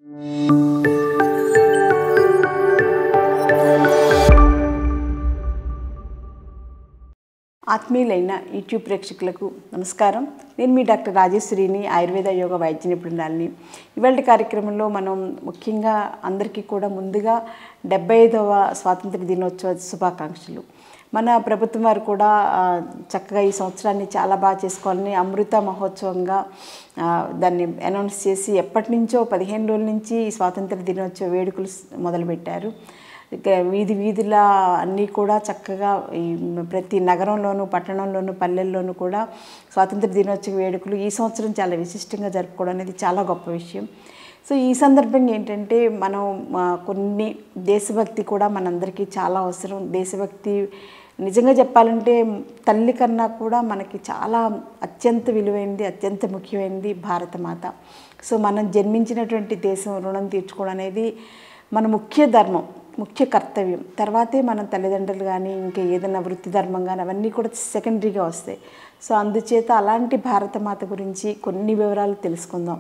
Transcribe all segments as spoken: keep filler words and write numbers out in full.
ఆత్మీయులైన YouTube ప్రేక్షకులకు నమస్కారం. నేను మీ డాక్టర్ రాజేశ్వరిని, ఆయుర్వేద యోగ వైద్య నిపుణురాలిని. ఇవాళ కార్యక్రమంలో మనం ముఖ్యంగా అందరికీ కూడా ముందుగా డెబ్బై ఐదవ స్వాతంత్ర దినోత్సవ శుభాకాంక్షలు. మన ప్రభుత్వం వారు కూడా చక్కగా ఈ సంవత్సరాన్ని చాలా బాగా చేసుకోవాలని అమృత మహోత్సవంగా దాన్ని అనౌన్స్ చేసి ఎప్పటి నుంచో పదిహేను రోజుల నుంచి ఈ స్వాతంత్ర దినోత్సవ వేడుకలు మొదలుపెట్టారు. వీధి వీధుల అన్నీ కూడా చక్కగా ఈ ప్రతి నగరంలోనూ, పట్టణంలోనూ, పల్లెల్లోనూ కూడా స్వాతంత్ర దినోత్సవ వేడుకలు ఈ సంవత్సరం చాలా విశిష్టంగా జరుపుకోవడం అనేది చాలా గొప్ప విషయం. సో ఈ సందర్భంగా ఏంటంటే మనం కొన్ని దేశభక్తి కూడా మనందరికీ చాలా అవసరం. దేశభక్తి నిజంగా చెప్పాలంటే తల్లి కన్నా కూడా మనకి చాలా అత్యంత విలువైనది, అత్యంత ముఖ్యమైనది భారతమాత. సో మనం జన్మించినటువంటి దేశం రుణం తీర్చుకోవడం అనేది మన ముఖ్య ధర్మం, ముఖ్య కర్తవ్యం. తర్వాతే మన తల్లిదండ్రులు కానీ ఇంకా ఏదైనా వృత్తి ధర్మం కానీ అవన్నీ కూడా సెకండరీగా వస్తాయి. సో అందుచేత అలాంటి భారతమాత గురించి కొన్ని వివరాలు తెలుసుకుందాం.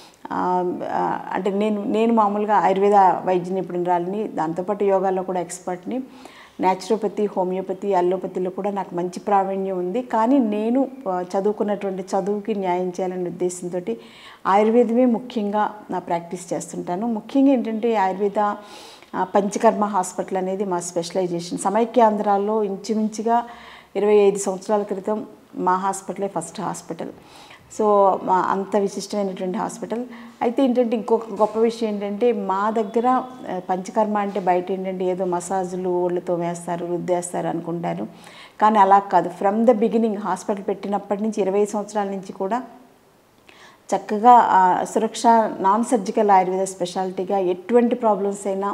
అంటే నేను నేను మామూలుగా ఆయుర్వేద వైద్య నిపుణురాలిని, దాంతోపాటు యోగాలో కూడా ఎక్స్పర్ట్ని. న్యాచురోపతి, హోమియోపతి, అల్లోపతిలో కూడా నాకు మంచి ప్రావీణ్యం ఉంది. కానీ నేను చదువుకున్నటువంటి చదువుకి న్యాయం చేయాలనే ఉద్దేశంతో ఆయుర్వేదమే ముఖ్యంగా నా ప్రాక్టీస్ చేస్తుంటాను. ముఖ్యంగా ఏంటంటే ఆయుర్వేద పంచకర్మ హాస్పిటల్ అనేది మా స్పెషలైజేషన్. సమైక్యాంధ్రాల్లో ఇంచుమించుగా ఇరవై ఐదు సంవత్సరాల క్రితం మా హాస్పిటలే ఫస్ట్ హాస్పిటల్. సో మా అంత విశిష్టమైనటువంటి హాస్పిటల్. అయితే ఏంటంటే ఇంకొక గొప్ప విషయం ఏంటంటే మా దగ్గర పంచకర్మ అంటే బయట ఏంటంటే ఏదో మసాజులు ఒళ్ళతో వేస్తారు, రుద్దేస్తారు అనుకుంటారు. కానీ అలా కాదు. ఫ్రమ్ ద బిగినింగ్ హాస్పిటల్ పెట్టినప్పటి నుంచి ఇరవై సంవత్సరాల నుంచి కూడా చక్కగా సురక్ష నాన్ సర్జికల్ ఆయుర్వేద స్పెషాలిటీగా ఎటువంటి ప్రాబ్లమ్స్ అయినా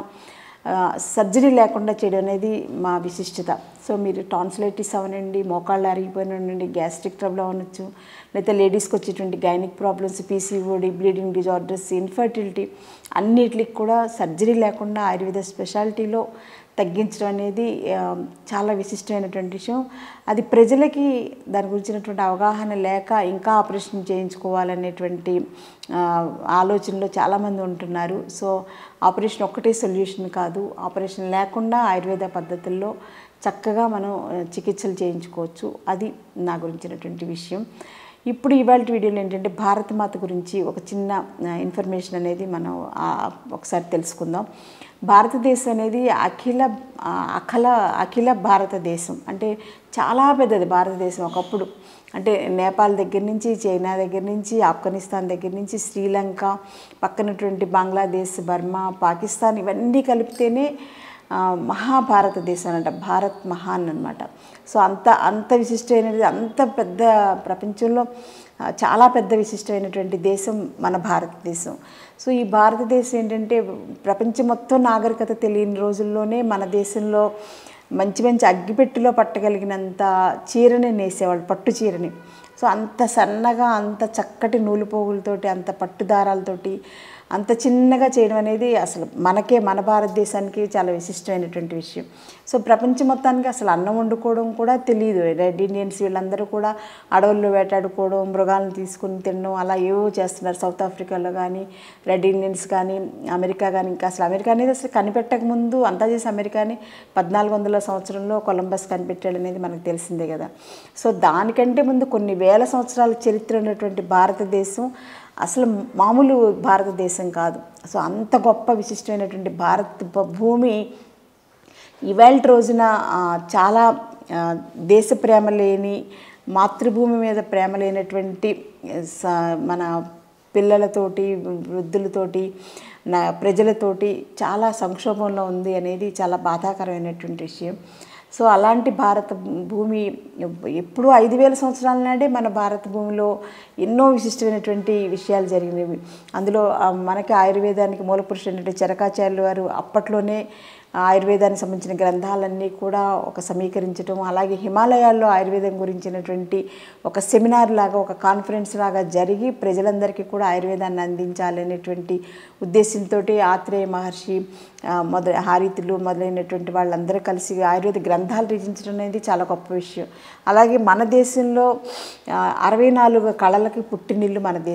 సర్జరీ లేకుండా చేయడం అనేది మా విశిష్టత. సో మీరు టాన్సిలైటిస్ అవనండి, మోకాళ్ళు అరిగిపోయినండి, గ్యాస్ట్రిక్ ట్రబుల్ అవ్వచ్చు, లేదా లేడీస్కి వచ్చేటువంటి gynaec problems, PCOD, bleeding disorders, infertility అన్నిటికి కూడా సర్జరీ లేకుండా ఆయుర్వేద స్పెషాలిటీలో తగ్గించడం అనేది చాలా విశిష్టమైనటువంటి విషయం. అది ప్రజలకి దాని గురించినటువంటి అవగాహన లేక ఇంకా ఆపరేషన్ చేయించుకోవాలనేటువంటి ఆలోచనలో చాలామంది ఉంటున్నారు. సో ఆపరేషన్ ఒక్కటే సొల్యూషన్ కాదు. ఆపరేషన్ లేకుండా ఆయుర్వేద పద్ధతుల్లో చక్కగా మనం చికిత్సలు చేయించుకోవచ్చు. అది నా గురించినటువంటి విషయం. ఇప్పుడు ఇవాళ వీడియోలో ఏంటంటే భారతమాత గురించి ఒక చిన్న ఇన్ఫర్మేషన్ అనేది మనం ఒకసారి తెలుసుకుందాం. భారతదేశం అనేది అఖిల అఖల అఖిల భారతదేశం అంటే చాలా పెద్దది భారతదేశం. ఒకప్పుడు అంటే నేపాల్ దగ్గర నుంచి, చైనా దగ్గర నుంచి, ఆఫ్ఘనిస్తాన్ దగ్గర నుంచి, శ్రీలంక, పక్కనటువంటి బంగ్లాదేశ్, బర్మా, పాకిస్తాన్ ఇవన్నీ కలిపితేనే మహాభారతదేశం అంట. భారత్ మహాన్ అనమాట. సో అంత అంత విశిష్టమైనది, అంత పెద్ద ప్రపంచంలో చాలా పెద్ద విశిష్టమైనటువంటి దేశం మన భారతదేశం. సో ఈ భారతదేశం ఏంటంటే ప్రపంచం మొత్తం నాగరికత తెలియని రోజుల్లోనే మన దేశంలో మంచి మంచి అగ్గిపెట్టిలో పట్టగలిగినంత చీరని నేసేవాళ్ళు, పట్టు చీరని. సో అంత సన్నగా, అంత చక్కటి నూలు పోగులతోటి, అంత పట్టుదారాలతోటి అంత చిన్నగా చేయడం అనేది అసలు మనకే, మన భారతదేశానికి చాలా విశిష్టమైనటువంటి విషయం. సో ప్రపంచం మొత్తానికి అసలు అన్నం వండుకోవడం కూడా తెలియదు. రెడ్ ఇండియన్స్ వీళ్ళందరూ కూడా అడవుల్లో వేటాడుకోవడం, మృగాలను తీసుకుని తినడం అలా ఏవో చేస్తున్నారు. సౌత్ ఆఫ్రికాలో కానీ, రెడ్ ఇండియన్స్ కానీ, అమెరికా కానీ, ఇంకా అసలు అమెరికా అనేది అసలు కనిపెట్టక ముందు అంతా చేసి అమెరికాని పద్నాలుగు వందల సంవత్సరంలో కొలంబస్ కనిపెట్టాడు అనేది మనకు తెలిసిందే కదా. సో దానికంటే ముందు కొన్ని వేల సంవత్సరాల చరిత్ర ఉన్నటువంటి భారతదేశం అసలు మామూలు భారతదేశం కాదు. సో అంత గొప్ప విశిష్టమైనటువంటి భారత భూమి ఇవాళ రోజున చాలా దేశ ప్రేమ లేని, మాతృభూమి మీద ప్రేమ లేనటువంటి మన పిల్లలతోటి, వృద్ధులతోటి, నా ప్రజలతోటి చాలా సంక్షోభంలో ఉంది అనేది చాలా బాధాకరమైనటువంటి విషయం. సో అలాంటి భారత భూమి ఎప్పుడూ ఐదు వేల సంవత్సరాల నాడే మన భారత భూమిలో ఎన్నో విశిష్టమైనటువంటి విషయాలు జరిగినవి. అందులో మనకి ఆయుర్వేదానికి మూలపురుషుడైనటువంటి చరకాచార్యులు వారు అప్పట్లోనే ఆయుర్వేదానికి సంబంధించిన గ్రంథాలన్నీ కూడా ఒక సమీకరించడం, అలాగే హిమాలయాల్లో ఆయుర్వేదం గురించినటువంటి ఒక సెమినార్ లాగా, ఒక కాన్ఫరెన్స్ లాగా జరిగి ప్రజలందరికీ కూడా ఆయుర్వేదాన్ని అందించాలనేటువంటి ఉద్దేశంతో ఆత్రేయ మహర్షి మొదల హారితులు మొదలైనటువంటి వాళ్ళందరూ కలిసి ఆయుర్వేద గ్రంథాలు రచించడం అనేది చాలా గొప్ప విషయం. అలాగే మన దేశంలో అరవై నాలుగు కళలకి పుట్టినిల్లు మన దేశం.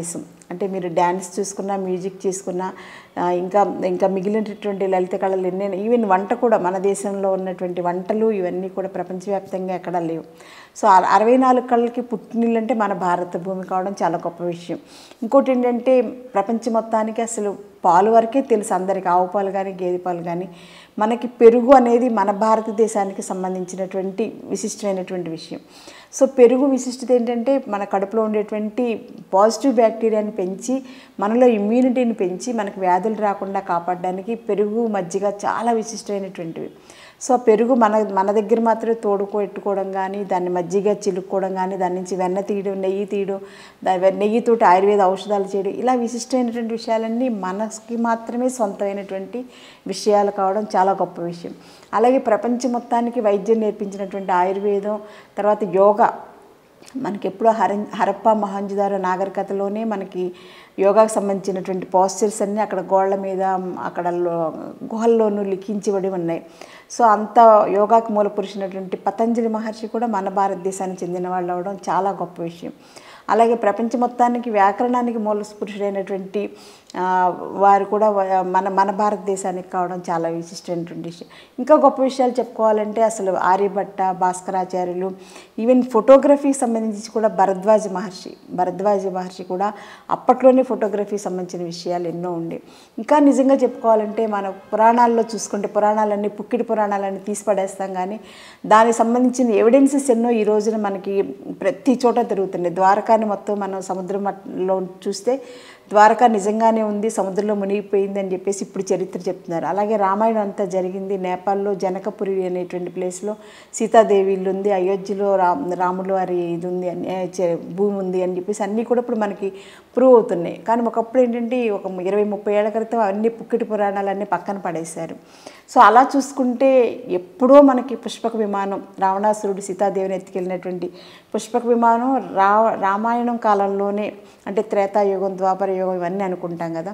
అంటే మీరు డ్యాన్స్ చూసుకున్నా, మ్యూజిక్ చేసుకున్నా, ఇంకా ఇంకా మిగిలినటువంటి లలిత కళలు ఎన్నైనా, ఈవెన్ వంట కూడా మన దేశంలో ఉన్నటువంటి వంటలు ఇవన్నీ కూడా ప్రపంచవ్యాప్తంగా ఎక్కడా లేవు. సో అరవై నాలుగు కళలకి పుట్టినిల్లు అంటే మన భారత భూమి కావడం చాలా గొప్ప విషయం. ఇంకోటి ఏంటంటే ప్రపంచం మొత్తానికి అసలు పాలు వరకే తెలుసు అందరికి, ఆవు పాలు కానీ గేదె పాలు కానీ. మనకి పెరుగు అనేది మన భారతదేశానికి సంబంధించినటువంటి విశిష్టమైనటువంటి విషయం. సో పెరుగు విశిష్టత ఏంటంటే మన కడుపులో ఉండేటువంటి పాజిటివ్ బ్యాక్టీరియాని పెంచి మనలో ఇమ్యూనిటీని పెంచి మనకు వ్యాధులు రాకుండా కాపాడడానికి పెరుగు మజ్జిగ చాలా విశిష్టమైనటువంటివి. సో పెరుగు మన మన దగ్గర మాత్రమే తోడుకో ఎట్టుకోవడం కానీ, దాన్ని మజ్జిగ చిలుక్కోవడం కానీ, దాని నుంచి వెన్న తీయడం, నెయ్యి తీయడం, నెయ్యితోటి ఆయుర్వేద ఔషధాలు చేయడం, ఇలా విశిష్టమైనటువంటి విషయాలన్నీ మనకి మాత్రమే సొంతమైనటువంటి విషయాలు కావడం చాలా గొప్ప విషయం. అలాగే ప్రపంచం మొత్తానికి వైద్యం నేర్పించినటువంటి ఆయుర్వేదం, తర్వాత యోగా మనకి ఎప్పుడో హర హరప్ప మహంజదారో నాగరికతలోనే మనకి యోగాకు సంబంధించినటువంటి పోస్చర్స్ అన్నీ అక్కడ గోళ్ల మీద అక్కడ గుహల్లోనూ లిఖించబడి ఉన్నాయి. సో అంత యోగాకు మూల పురుషునటువంటి పతంజలి మహర్షి కూడా మన భారతదేశానికి చెందిన వాళ్ళు అవడం చాలా గొప్ప విషయం. అలాగే ప్రపంచం మొత్తానికి వ్యాకరణానికి మూల పురుషుడైనటువంటి వారు కూడా మన మన భారతదేశానికి కావడం చాలా విశిష్టమైనటువంటి విషయం. ఇంకా గొప్ప విషయాలు చెప్పుకోవాలంటే అసలు ఆర్యభట్ట, భాస్కరాచార్యులు, ఈవెన్ ఫోటోగ్రఫీకి సంబంధించి కూడా భరద్వాజ మహర్షి భరద్వాజ మహర్షి కూడా అప్పట్లోనే ఫోటోగ్రఫీకి సంబంధించిన విషయాలు ఎన్నో ఉండే. ఇంకా నిజంగా చెప్పుకోవాలంటే మన పురాణాల్లో చూసుకుంటే పురాణాలన్నీ పుక్కిడి పురాణాలన్నీ తీసి పడేస్తాం, కానీ దానికి సంబంధించిన ఎవిడెన్సెస్ ఎన్నో ఈ రోజున మనకి ప్రతి చోట తిరుగుతున్నాయి. ద్వారకాని మొత్తం మనం సముద్రంలో చూస్తే ద్వారకా నిజంగానే ఉంది, సముద్రంలో మునిగిపోయింది అని చెప్పేసి ఇప్పుడు చరిత్ర చెప్తున్నారు. అలాగే రామాయణం అంతా జరిగింది నేపాల్లో జనకపురి అనేటువంటి ప్లేస్లో సీతాదేవి ఇల్లు ఉంది, అయోధ్యలో రామ్ రాములు వారి ఇది ఉంది అని భూమి ఉంది అని చెప్పేసి అన్నీ కూడా ఇప్పుడు మనకి ప్రూవ్ అవుతున్నాయి. కానీ ఒకప్పుడు ఏంటంటే ఒక ఇరవై ముప్పై ఏళ్ల క్రితం అన్ని పుక్కిటి పురాణాలన్నీ పక్కన పడేశారు. సో అలా చూసుకుంటే ఎప్పుడో మనకి పుష్పక విమానం, రావణాసురుడు సీతాదేవిని ఎత్తుకెళ్ళినటువంటి పుష్పక విమానం రా రామాయణం కాలంలోనే, అంటే త్రేతాయుగం, ద్వాపర యుగం ఇవన్నీ అనుకుంటాం కదా.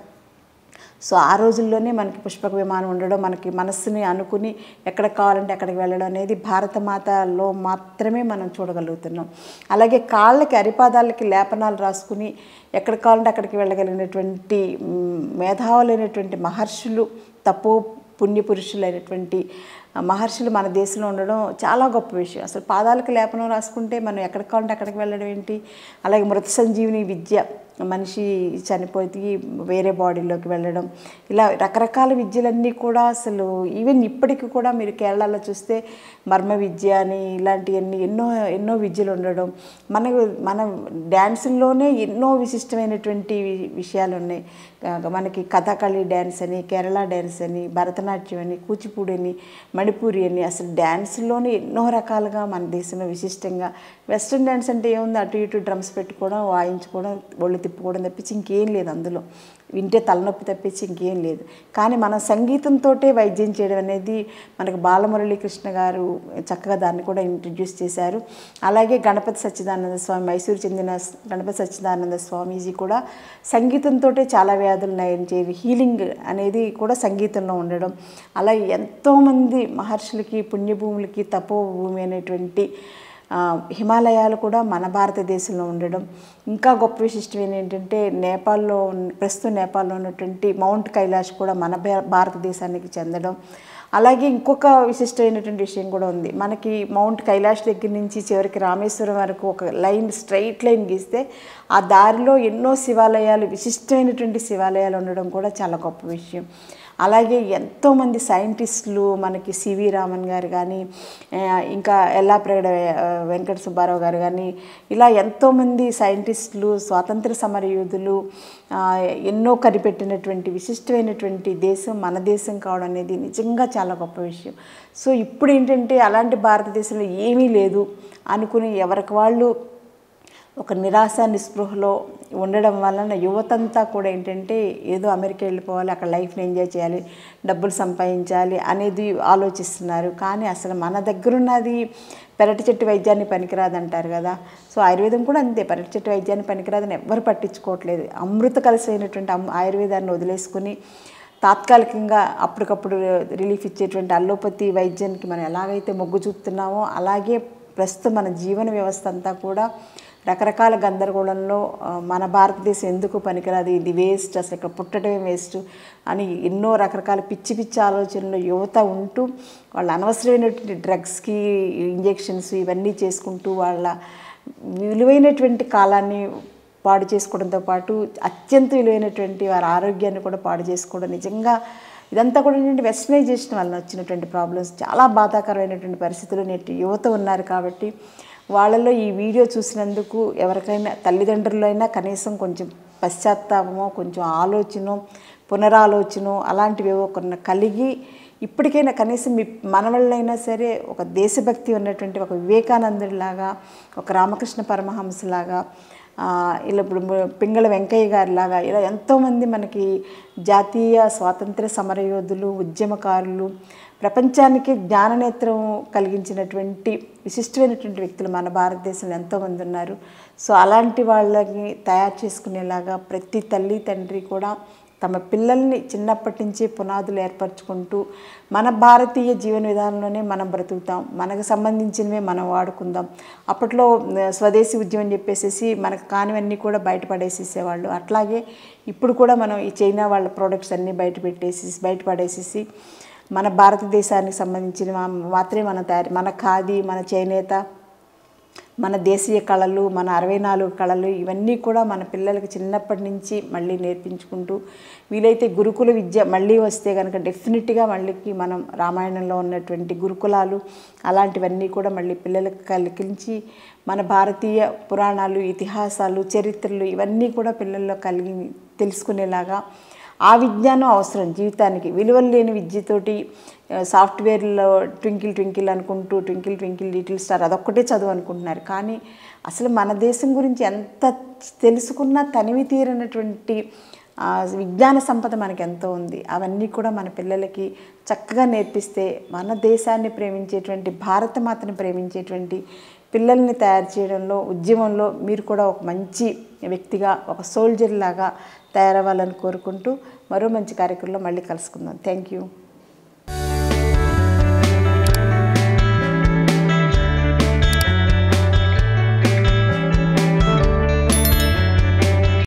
సో ఆ రోజుల్లోనే మనకి పుష్పక విమానం ఉండడం, మనకి మనస్సుని అనుకుని ఎక్కడికి కావాలంటే అక్కడికి వెళ్ళడం అనేది భారతమాతలో మాత్రమే మనం చూడగలుగుతున్నాం. అలాగే కాళ్ళకి అరిపాదాలకి లేపనాలు రాసుకుని ఎక్కడికి కావాలంటే అక్కడికి వెళ్ళగలిగినటువంటి మేధావులైనటువంటి మహర్షులు, తపో పుణ్యపురుషులైనటువంటి మహర్షులు మన దేశంలో ఉండడం చాలా గొప్ప విషయం. అసలు పాదాలకు లేపనం రాసుకుంటే మనం ఎక్కడికి కావాలంటే అక్కడికి వెళ్ళడం ఏంటి. అలాగే మృత సంజీవిని విద్య, మనిషి చనిపోయి వేరే బాడీలోకి వెళ్ళడం, ఇలా రకరకాల విద్యలన్నీ కూడా అసలు ఈవెన్ ఇప్పటికీ కూడా మీరు కేరళలో చూస్తే మర్మ విద్య అని ఇలాంటివన్నీ ఎన్నో ఎన్నో విద్యలు ఉండడం, మన మన డ్యాన్సుల్లోనే ఎన్నో విశిష్టమైనటువంటి విషయాలు ఉన్నాయి. మనకి కథకళి డ్యాన్స్ అని, కేరళ డ్యాన్స్ అని, భరతనాట్యం అని, కూచిపూడి అని, మణిపూరి అని, అసలు డ్యాన్సుల్లోనే ఎన్నో రకాలుగా మన దేశంలో విశిష్టంగా. వెస్ట్రన్ డ్యాన్స్ అంటే ఏముంది, అటు ఇటు డ్రమ్స్ పెట్టుకోవడం, వాయించుకోవడం, ఒళ్ళు తిప్పుకోవడం తప్పించి ఇంకేం లేదు, అందులో వింటే తలనొప్పి తప్పించి ఇంకేం లేదు. కానీ మన సంగీతంతో వైద్యం చేయడం అనేది మనకు బాలమురళీకృష్ణ గారు చక్కగా దాన్ని కూడా ఇంట్రడ్యూస్ చేశారు. అలాగే గణపతి సచ్చిదానంద స్వామి, మైసూరు చెందిన గణపతి సచ్చిదానంద స్వామీజీ కూడా సంగీతంతో చాలా వ్యాధులు నయం చేయాలి, హీలింగ్ అనేది కూడా సంగీతంలో ఉండడం. అలా ఎంతోమంది మహర్షులకి, పుణ్యభూములకి, తపోభూమి అనేటువంటి హిమాలయాలు కూడా మన భారతదేశంలో ఉండడం. ఇంకా గొప్ప విశిష్టమైన ఏంటంటే నేపాల్లో, ప్రస్తుతం నేపాల్లో ఉన్నటువంటి మౌంట్ కైలాష్ కూడా మన భారతదేశానికి చెందడం. అలాగే ఇంకొక విశిష్టమైనటువంటి విషయం కూడా ఉంది. మనకి మౌంట్ కైలాష్ దగ్గర నుంచి చివరికి రామేశ్వరం వరకు ఒక లైన్, స్ట్రైట్ లైన్ గీస్తే ఆ దారిలో ఎన్నో శివాలయాలు, విశిష్టమైనటువంటి శివాలయాలు ఉండడం కూడా చాలా గొప్ప విషయం. అలాగే ఎంతోమంది సైంటిస్టులు, మనకి సివి రామన్ గారు కానీ, ఇంకా ఎల్లాప్రగడ వెంకట సుబ్బారావు గారు కానీ, ఇలా ఎంతోమంది సైంటిస్టులు, స్వాతంత్ర సమరయోధులు ఎన్నో కనిపెట్టినటువంటి విశిష్టమైనటువంటి దేశం మన దేశం కావడం అనేది నిజంగా చాలా గొప్ప విషయం. సో ఇప్పుడు ఏంటంటే అలాంటి భారతదేశంలో ఏమీ లేదు అనుకుని ఎవరికి వాళ్ళు ఒక నిరాశ నిస్పృహలో ఉండడం వలన యువతంతా కూడా ఏంటంటే ఏదో అమెరికా వెళ్ళిపోవాలి, అక్కడ లైఫ్ని ఎంజాయ్ చేయాలి, డబ్బులు సంపాదించాలి అనేది ఆలోచిస్తున్నారు. కానీ అసలు మన దగ్గరున్నది పెరటి చెట్టు వైద్యాన్ని పనికిరాదు అంటారు కదా. సో ఆయుర్వేదం కూడా అంతే, పెరటి చెట్టు వైద్యాన్ని పనికిరాదని ఎవ్వరు పట్టించుకోవట్లేదు. అమృత కలిసైనటువంటి ఆయుర్వేదాన్ని వదిలేసుకుని తాత్కాలికంగా అప్పటికప్పుడు రిలీఫ్ ఇచ్చేటువంటి అల్లోపతి వైద్యానికి మనం ఎలాగైతే మొగ్గు చూపుతున్నామో అలాగే ప్రస్తుతం మన జీవన వ్యవస్థ అంతా కూడా రకరకాల గందరగోళంలో మన భారతదేశం ఎందుకు పనికిరాదు, ఇది వేస్ట్, అసలు ఇక్కడ పుట్టడమే వేస్ట్ అని ఎన్నో రకరకాల పిచ్చి పిచ్చి ఆలోచనలు యువత ఉంటూ వాళ్ళ అనవసరమైనటువంటి డ్రగ్స్కి ఇంజెక్షన్స్ ఇవన్నీ చేసుకుంటూ వాళ్ళ విలువైనటువంటి కాలాన్ని పాడు చేసుకోవడంతో పాటు అత్యంత విలువైనటువంటి వారి ఆరోగ్యాన్ని కూడా పాడు చేసుకోవడం నిజంగా ఇదంతా కూడా ఏంటంటే వెస్టర్నైజేషన్ వలన వచ్చినటువంటి ప్రాబ్లమ్స్. చాలా బాధాకరమైనటువంటి పరిస్థితులు నేటి యువత ఉన్నారు. కాబట్టి వాళ్ళలో ఈ వీడియో చూసినందుకు ఎవరికైనా తల్లిదండ్రులైనా కనీసం కొంచెం పశ్చాత్తాపమో కొంచెం ఆలోచన పునరాలోచన అలాంటివి కొన్ని కలిగి ఇప్పటికైనా కనీసం మీ మనవళ్ళైనా సరే ఒక దేశభక్తి ఉన్నటువంటి ఒక వివేకానందుడిలాగా ఒక రామకృష్ణ పరమహంసలాగా ఇలా ఇప్పుడు పింగళ వెంకయ్య గారిలాగా ఇలా ఎంతోమంది మనకి జాతీయ స్వాతంత్ర సమరయోధులు ఉద్యమకారులు ప్రపంచానికి జ్ఞాననేత్రం కలిగించినటువంటి విశిష్టమైనటువంటి వ్యక్తులు మన భారతదేశంలో ఎంతోమంది ఉన్నారు. సో అలాంటి వాళ్ళని తయారు చేసుకునేలాగా ప్రతి తల్లి తండ్రి కూడా తమ పిల్లల్ని చిన్నప్పటి నుంచి పునాదులు ఏర్పరచుకుంటూ మన భారతీయ జీవన విధానంలోనే మనం బ్రతుకుతాం, మనకు సంబంధించినవే మనం వాడుకుందాం. అప్పట్లో స్వదేశీ ఉద్యమం చెప్పేసి మనకు కానివన్నీ కూడా బయటపడేసేసేవాళ్ళు. అట్లాగే ఇప్పుడు కూడా మనం ఈ చైనా వాళ్ళ ప్రోడక్ట్స్ అన్నీ బయట పెట్టేసి బయటపడేసేసి మన భారతదేశానికి సంబంధించిన మాత్రమే మనం తయారు మన ఖాదీ మన చేనేత మన దేశీయ కళలు మన అరవై నాలుగు కళలు ఇవన్నీ కూడా మన పిల్లలకి చిన్నప్పటి నుంచి మళ్ళీ నేర్పించుకుంటూ వీలైతే గురుకుల విద్య మళ్ళీ వస్తే కనుక డెఫినెట్గా మళ్ళీ మనం రామాయణంలో ఉన్నటువంటి గురుకులాలు అలాంటివన్నీ కూడా మళ్ళీ పిల్లలకు కలిగించి మన భారతీయ పురాణాలు ఇతిహాసాలు చరిత్రలు ఇవన్నీ కూడా పిల్లల్లో కలిగి తెలుసుకునేలాగా ఆ విజ్ఞానం అవసరం జీవితానికి. విలువలు లేని విద్యతోటి సాఫ్ట్వేర్లో ట్వింకిల్ ట్వింకిల్ అనుకుంటూ ట్వింకిల్ ట్వింకిల్ లిటిల్ స్టార్ అదొక్కటే చదువు అనుకుంటున్నారు. కానీ అసలు మన దేశం గురించి ఎంత తెలుసుకున్నా తనివి తీరనటువంటి విజ్ఞాన సంపద మనకు ఎంతో ఉంది. అవన్నీ కూడా మన పిల్లలకి చక్కగా నేర్పిస్తే మన దేశాన్ని ప్రేమించేటువంటి భారతమాతను ప్రేమించేటువంటి పిల్లల్ని తయారు చేయడంలో ఉద్యమంలో మీరు కూడా ఒక మంచి వ్యక్తిగా ఒక సోల్జర్ లాగా తయారవ్వాలని కోరుకుంటూ మరో మంచి కార్యక్రమంలో మళ్ళీ కలుసుకుందాం. Thank you.